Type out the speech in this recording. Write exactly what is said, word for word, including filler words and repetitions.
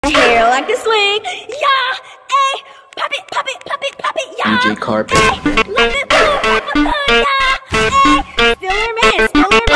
hair like a swing. Yeah, ayy, pop it, pop it, pop it, pop it, yeah. D J Carpet. Ayy, let it go, have a fun, yeah. Ayy, still her man, still her